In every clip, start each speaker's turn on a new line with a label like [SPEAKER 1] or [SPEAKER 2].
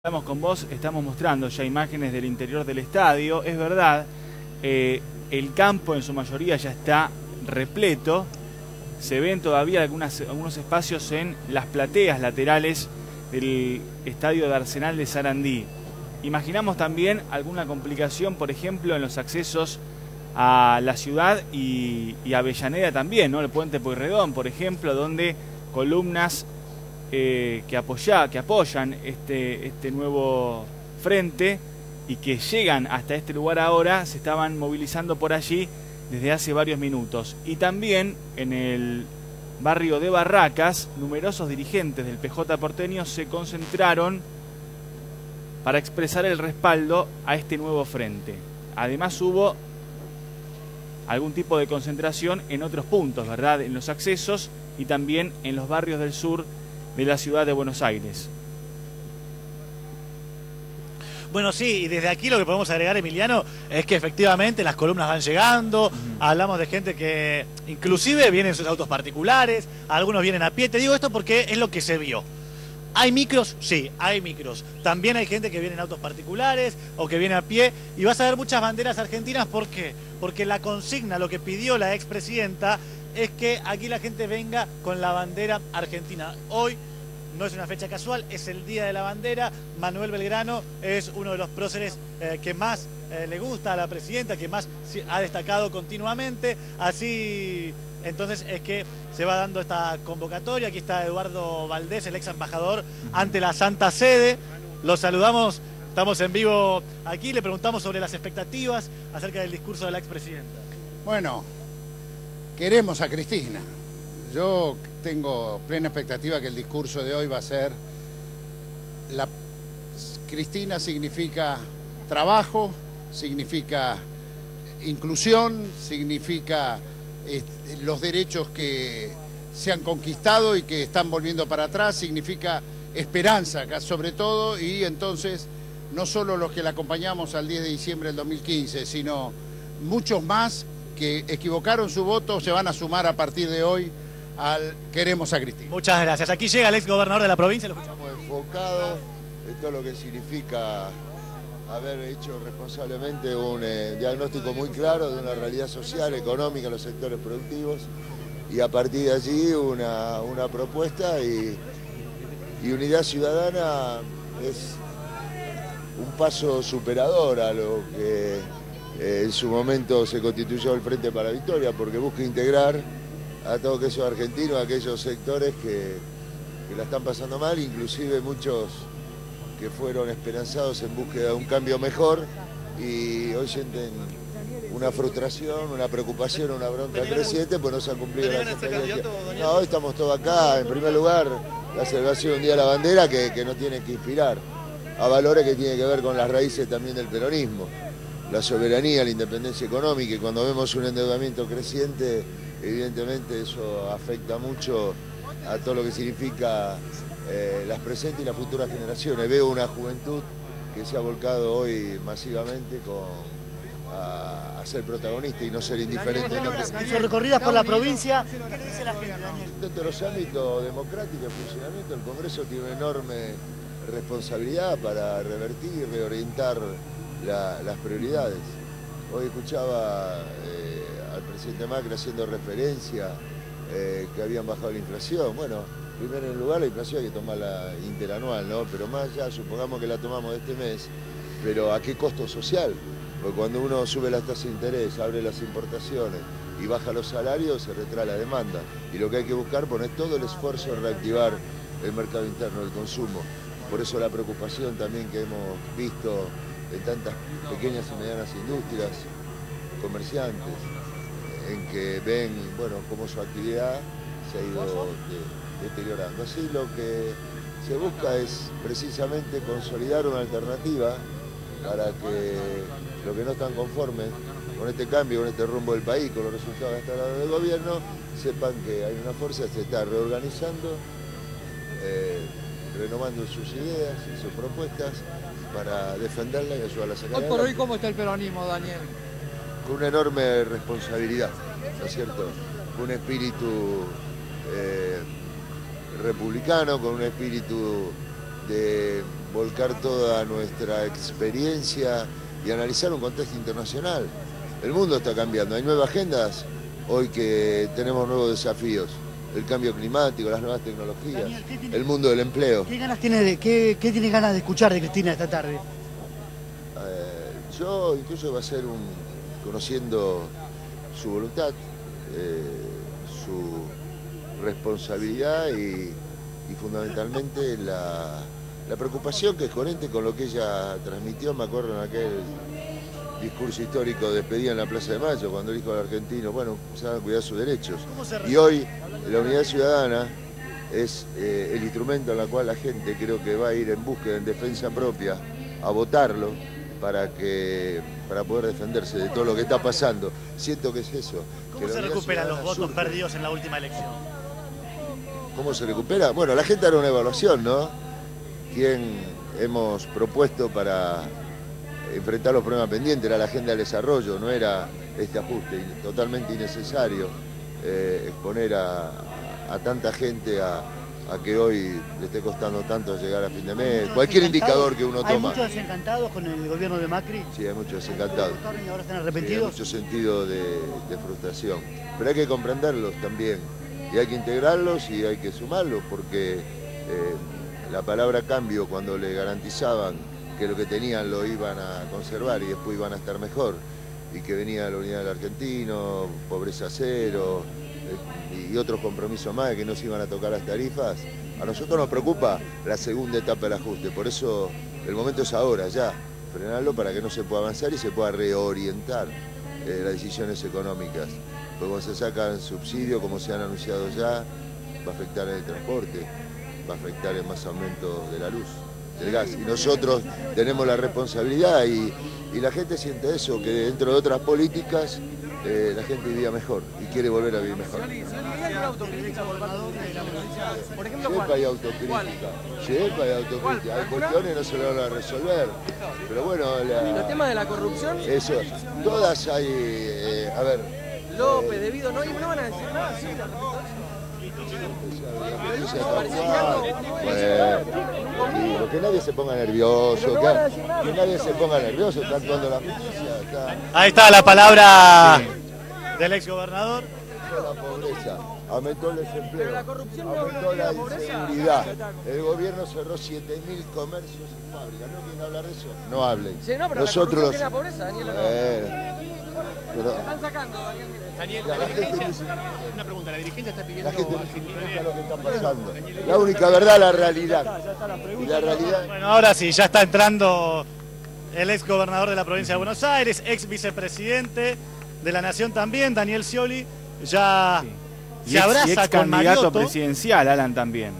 [SPEAKER 1] Estamos con vos, estamos mostrando ya imágenes del interior del estadio. Es verdad, el campo en su mayoría ya está repleto. Se ven todavía algunos espacios en las plateas laterales del estadio de Arsenal de Sarandí. Imaginamos también alguna complicación, por ejemplo, en los accesos a la ciudad y Avellaneda también, ¿no? El puente Pueyrredón, por ejemplo, donde columnas que apoyan este nuevo frente y que llegan hasta este lugar ahora, se estaban movilizando por allí desde hace varios minutos. Y también en el barrio de Barracas, numerosos dirigentes del PJ porteño se concentraron para expresar el respaldo a este nuevo frente. Además hubo algún tipo de concentración en otros puntos, ¿verdad? En los accesos y también en los barrios del sur de la ciudad de Buenos Aires.
[SPEAKER 2] Bueno, sí, y desde aquí lo que podemos agregar, Emiliano, es que efectivamente las columnas van llegando, hablamos de gente que inclusive vienen en sus autos particulares, algunos vienen a pie. Te digo esto porque es lo que se vio. ¿Hay micros? Sí, hay micros. También hay gente que viene en autos particulares o que viene a pie. Y vas a ver muchas banderas argentinas. ¿Por qué? Porque la consigna, lo que pidió la expresidenta, es que aquí la gente venga con la bandera argentina. Hoy no es una fecha casual, es el Día de la Bandera. Manuel Belgrano es uno de los próceres que más le gusta a la presidenta, que más ha destacado continuamente. Así, entonces, es que se va dando esta convocatoria. Aquí está Eduardo Valdés, el ex embajador ante la Santa Sede. Los saludamos, estamos en vivo aquí. Le preguntamos sobre las expectativas acerca del discurso de la expresidenta.
[SPEAKER 3] Bueno, queremos a Cristina. Yo tengo plena expectativa que el discurso de hoy va a ser... Cristina significa trabajo, significa inclusión, significa los derechos que se han conquistado y que están volviendo para atrás, significa esperanza sobre todo, y entonces no solo los que la acompañamos al 10 de diciembre del 2015, sino muchos más que equivocaron su voto se van a sumar a partir de hoy al Queremos a Cristina.
[SPEAKER 2] Muchas gracias. Aquí llega el ex gobernador de la provincia. Lo escuchamos.
[SPEAKER 4] Estamos enfocados en todo lo que significa haber hecho responsablemente un diagnóstico muy claro de una realidad social, económica en los sectores productivos, y a partir de allí una propuesta y unidad ciudadana es un paso superador a lo que en su momento se constituyó el Frente para la Victoria, porque busca integrar a todos aquellos argentinos, a aquellos sectores que la están pasando mal, inclusive muchos que fueron esperanzados en búsqueda de un cambio mejor y hoy sienten una frustración, una preocupación, una bronca creciente, pues no se han cumplido las expectativas. No, hoy estamos todos acá. En primer lugar, la celebración de un Día de la Bandera que nos tiene que inspirar a valores que tienen que ver con las raíces también del peronismo. La soberanía, la independencia económica, y cuando vemos un endeudamiento creciente, evidentemente eso afecta mucho a todo lo que significa las presentes y las futuras generaciones. Veo una juventud que se ha volcado hoy masivamente a ser protagonista y no ser indiferente.
[SPEAKER 2] Sus recorridas por la provincia, ¿qué le dice la gente, Daniel?
[SPEAKER 4] Dentro de los ámbitos democráticos de funcionamiento, el Congreso tiene una enorme responsabilidad para revertir y reorientar las prioridades. Hoy escuchaba al presidente Macri haciendo referencia que habían bajado la inflación. Bueno, primero en lugar la inflación hay que tomarla interanual, ¿no? Pero más allá, supongamos que la tomamos de este mes, pero ¿a qué costo social? Porque cuando uno sube las tasas de interés, abre las importaciones y baja los salarios, se retrae la demanda. Y lo que hay que buscar, poner todo el esfuerzo en reactivar el mercado interno del consumo. Por eso la preocupación también que hemos visto en tantas pequeñas y medianas industrias, comerciantes, en que ven, bueno, cómo su actividad se ha ido deteriorando. Así lo que se busca es precisamente consolidar una alternativa para que los que no están conformes con este cambio, con este rumbo del país, con los resultados de esta lado del gobierno, sepan que hay una fuerza que se está reorganizando, renovando sus ideas y sus propuestas para defenderla y ayudarla a sacar
[SPEAKER 5] Hoy por hoy, ¿cómo está el peronismo, Daniel?
[SPEAKER 4] Con una enorme responsabilidad, ¿no es cierto? Con un espíritu republicano, con un espíritu de volcar toda nuestra experiencia y analizar un contexto internacional. El mundo está cambiando, hay nuevas agendas hoy que tenemos nuevos desafíos. El cambio climático, las nuevas tecnologías,
[SPEAKER 6] Daniel,
[SPEAKER 4] el mundo del empleo.
[SPEAKER 6] ¿Qué tiene ganas de escuchar de Cristina esta tarde?
[SPEAKER 4] Yo incluso va a ser conociendo su voluntad, su responsabilidad y fundamentalmente la preocupación que es coherente con lo que ella transmitió, me acuerdo en aquel discurso histórico de despedida en la Plaza de Mayo, cuando dijo al argentino, bueno, se van a cuidar sus derechos. Y hoy la Unidad Ciudadana es el instrumento en el cual la gente creo que va a ir en búsqueda, en defensa propia, a votarlo para poder defenderse de todo lo que está pasando. Siento que es eso.
[SPEAKER 2] ¿Cómo se recuperan los votos perdidos en la última elección?
[SPEAKER 4] ¿Cómo se recupera? Bueno, la gente hará una evaluación, ¿no? ¿Quién hemos propuesto para enfrentar los problemas pendientes? Era la agenda del desarrollo, no era este ajuste totalmente innecesario, exponer a tanta gente a que hoy le esté costando tanto llegar a fin de mes. Cualquier indicador que uno toma.
[SPEAKER 6] ¿Hay muchos desencantados con el gobierno de Macri?
[SPEAKER 4] Sí, hay muchos desencantados.
[SPEAKER 6] ¿Y ahora están
[SPEAKER 4] Sí,
[SPEAKER 6] arrepentidos?
[SPEAKER 4] hay mucho sentido de frustración. Pero hay que comprenderlos también. Y hay que integrarlos y hay que sumarlos, porque la palabra cambio, cuando le garantizaban que lo que tenían lo iban a conservar y después iban a estar mejor, y que venía la unidad del argentino, pobreza cero, y otros compromisos más, que no se iban a tocar las tarifas, a nosotros nos preocupa la segunda etapa del ajuste. Por eso el momento es ahora, ya, frenarlo para que no se pueda avanzar y se pueda reorientar las decisiones económicas. Pues cuando se sacan subsidios, como se han anunciado ya, va a afectar el transporte, va a afectar en más aumento de la luz, del gas. Y nosotros tenemos la responsabilidad y la gente siente eso, que dentro de otras políticas la gente vivía mejor y quiere volver a vivir mejor.
[SPEAKER 5] Por ejemplo,
[SPEAKER 4] Siempre hay autocrítica, siempre hay autocrítica. Hay cuestiones que no se lo van a resolver. Pero bueno,
[SPEAKER 5] los temas de la corrupción,
[SPEAKER 4] eso, todas hay, a ver.
[SPEAKER 5] López, debido, no van a decir nada, sí,
[SPEAKER 4] Bueno, que nadie se ponga nervioso, que nadie se ponga nervioso, está actuando la justicia.
[SPEAKER 2] Ahí está la palabra del exgobernador.
[SPEAKER 4] La pobreza, aumentó el desempleo,
[SPEAKER 5] Pero la corrupción no
[SPEAKER 4] aumentó
[SPEAKER 5] habla
[SPEAKER 4] la
[SPEAKER 5] de la pobreza.
[SPEAKER 4] inseguridad. El gobierno cerró 7.000 comercios y fábricas. ¿No quieren hablar de eso? No hablen.
[SPEAKER 5] Sí, no, pero
[SPEAKER 4] Nosotros
[SPEAKER 5] la corrupción tiene la pobreza, Daniel.
[SPEAKER 4] Pero
[SPEAKER 5] Se están sacando, Daniel.
[SPEAKER 4] la gente
[SPEAKER 7] Una pregunta, la dirigencia está
[SPEAKER 4] la
[SPEAKER 7] pidiendo
[SPEAKER 4] gente no se interesa lo que está pasando. La única verdad, la realidad. Y la realidad.
[SPEAKER 2] Bueno, ahora sí, ya está entrando el ex gobernador de la provincia de Buenos Aires, ex vicepresidente de la Nación también, Daniel Scioli, ya se abraza
[SPEAKER 1] ex
[SPEAKER 2] con
[SPEAKER 1] candidato
[SPEAKER 2] Mariotto.
[SPEAKER 1] presidencial, Alan, también.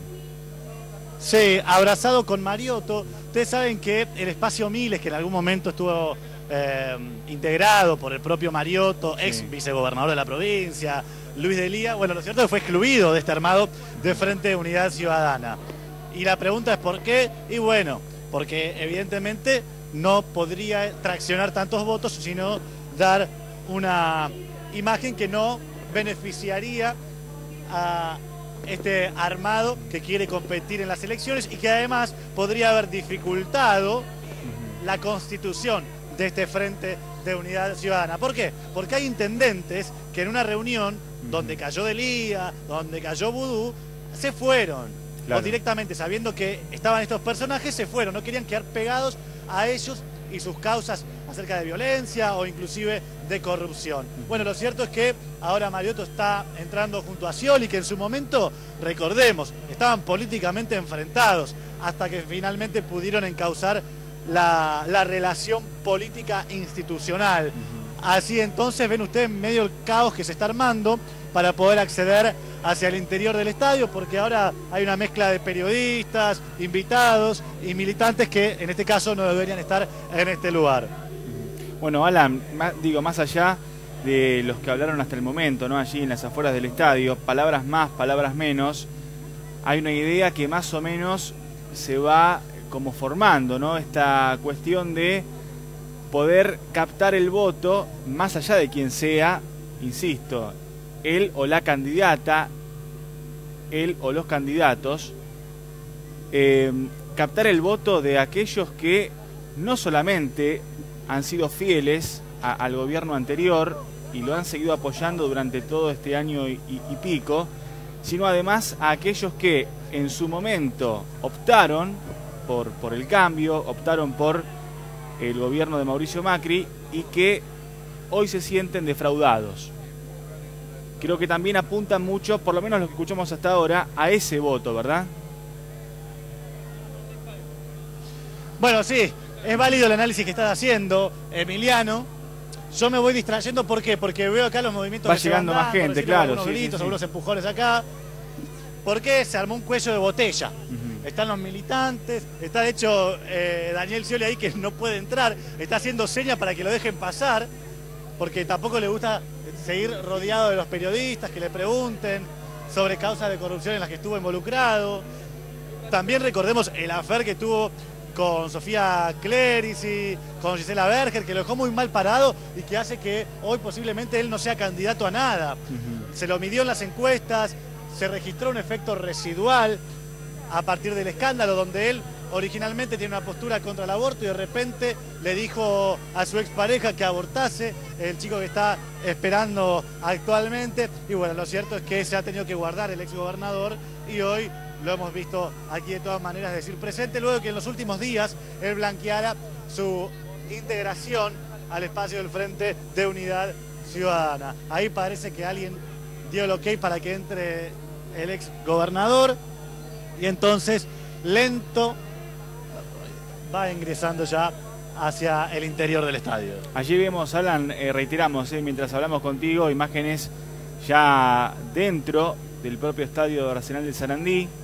[SPEAKER 2] Sí, abrazado con Mariotto. Ustedes saben que el espacio Miles, que en algún momento estuvo integrado por el propio Mariotto, ex vicegobernador de la provincia, Luis Delía, bueno, lo cierto es que fue excluido de este armado de Frente de Unidad Ciudadana. Y la pregunta es ¿por qué? Y bueno, porque evidentemente no podría traccionar tantos votos, sino dar una imagen que no beneficiaría a este armado que quiere competir en las elecciones y que además podría haber dificultado la constitución de este Frente de Unidad Ciudadana. ¿Por qué? Porque hay intendentes que en una reunión donde cayó Delía, donde cayó Vudú, se fueron.
[SPEAKER 1] Claro.
[SPEAKER 2] O directamente, sabiendo que estaban estos personajes, se fueron. No querían quedar pegados a ellos y sus causas acerca de violencia o inclusive de corrupción. Bueno, lo cierto es que ahora Mariotto está entrando junto a Scioli, que en su momento, recordemos, estaban políticamente enfrentados hasta que finalmente pudieron encauzar la relación política institucional. Así entonces ven ustedes en medio del caos que se está armando para poder acceder hacia el interior del estadio, porque ahora hay una mezcla de periodistas, invitados y militantes que en este caso no deberían estar en este lugar.
[SPEAKER 1] Bueno, Alan, más allá de los que hablaron hasta el momento, ¿no? Allí en las afueras del estadio, palabras más, palabras menos, hay una idea que más o menos se va como formando, ¿no? Esta cuestión de poder captar el voto más allá de quien sea, insisto, él o la candidata, él o los candidatos, captar el voto de aquellos que no solamente han sido fieles al gobierno anterior y lo han seguido apoyando durante todo este año y pico, sino además a aquellos que en su momento optaron por el cambio, optaron por el gobierno de Mauricio Macri y que hoy se sienten defraudados. Creo que también apuntan mucho, por lo menos lo que escuchamos hasta ahora, a ese voto, ¿verdad?
[SPEAKER 2] Bueno, sí, es válido el análisis que estás haciendo, Emiliano. Yo me voy distrayendo, ¿por qué? Porque veo acá los movimientos
[SPEAKER 1] Va
[SPEAKER 2] que se
[SPEAKER 1] llegando
[SPEAKER 2] van
[SPEAKER 1] más
[SPEAKER 2] dando,
[SPEAKER 1] gente,
[SPEAKER 2] recién
[SPEAKER 1] claro,
[SPEAKER 2] algunos
[SPEAKER 1] sí,
[SPEAKER 2] gritos,
[SPEAKER 1] sí, sí.
[SPEAKER 2] algunos empujones acá. Porque se armó un cuello de botella. Están los militantes, está de hecho Daniel Scioli ahí que no puede entrar, está haciendo señas para que lo dejen pasar, porque tampoco le gusta seguir rodeado de los periodistas que le pregunten sobre causas de corrupción en las que estuvo involucrado. También recordemos el affair que tuvo con Sofía Clerici, con Gisela Berger, que lo dejó muy mal parado y que hace que hoy posiblemente él no sea candidato a nada. Se lo midió en las encuestas, se registró un efecto residual a partir del escándalo, donde él originalmente tiene una postura contra el aborto y de repente le dijo a su expareja que abortase, el chico que está esperando actualmente. Y bueno, lo cierto es que se ha tenido que guardar el exgobernador y hoy lo hemos visto aquí de todas maneras decir presente, luego de que en los últimos días él blanqueara su integración al espacio del Frente de Unidad Ciudadana. Ahí parece que alguien dio el ok para que entre el exgobernador y entonces lento va ingresando ya hacia el interior del estadio.
[SPEAKER 1] Allí vemos, Alan, reiteramos, mientras hablamos contigo, imágenes ya dentro del propio estadio de Arsenal de Sarandí.